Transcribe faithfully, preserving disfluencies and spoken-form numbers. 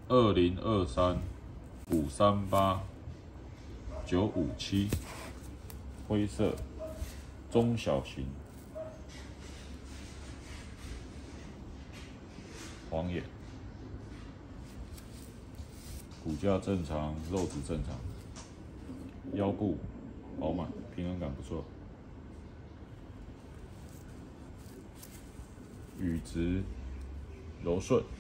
二零二三五三八九五七，灰色，中小型，黄眼，骨架正常，肉质正常，腰部饱满，平衡感不错，羽质柔顺。